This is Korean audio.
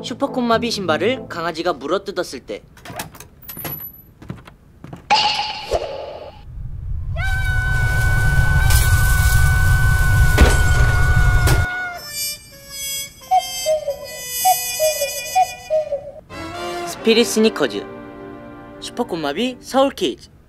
슈퍼콤마비 신발을 강아지가 물어뜯었을 때. 스피릿 스니커즈. 슈퍼콤마비 서울키즈.